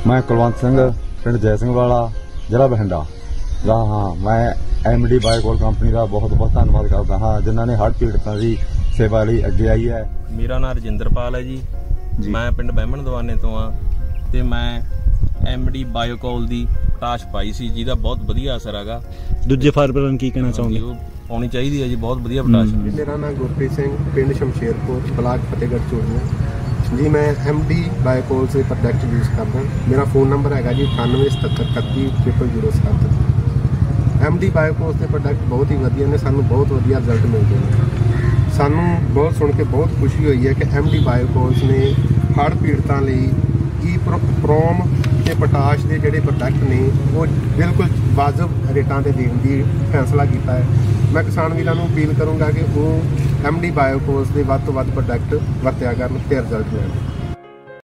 मैं कुलवंत सिंह पिंड जय सिंह वाला जिला बठिंडा ਦਾ हाँ मैं MD बायोकोल कंपनी का बहुत बहुत धन्यवाद करता हाँ जिन्होंने हड़ पीड़ितों की सेवा ਲਈ ਅੱਗੇ ਆਈ है। मेरा नाम रजिंदरपाल है जी मैं पिंड बहमण दवाने तो हाँ ਤੇ मैं MD बायोकोल ਦੀ ਤਾਸ਼ ਪਾਈ ਸੀ ਜਿਹਦਾ ਬਹੁਤ ਵਧੀਆ ਅਸਰ ਹੈਗਾ। ਦੂਜੇ ਫਾਰਮਰਾਂ ਨੂੰ ਕੀ ਕਹਿਣਾ ਚਾਹੁੰਦੇ? ਪਾਉਣੀ ਚਾਹੀਦੀ ਹੈ ਜੀ, ਬਹੁਤ ਵਧੀਆ ਪੋਟਾਸ਼। मेरा नाम गुरप्रीत सिंह पिंड शमशेरपुर ब्लाक फतेहगढ़ चूड़ियां जी। मैं MD बायोकोल से प्रोडक्ट यूज़ करदा। मेरा फ़ोन नंबर है जी 9877310007। MD बायोकोल के प्रोडक्ट बहुत ही वधिया ने, सानू बहुत वधिया रिजल्ट मिलते हैं। सानू बहुत सुन के बहुत खुशी हुई है कि MD बायोकोल्स ने हड़ पीड़ितां लई प्रोम ते पोटाश के जोड़े प्रोडक्ट ने वो बिल्कुल वाजिब रेटां ते देण दी फैसला किया है। मैं किसान वीरां नूं अपील करूँगा कि वो MD बायोकोल्स के वध तो वध प्रोडक्ट वरत्या करन ते रिजल्ट लैण।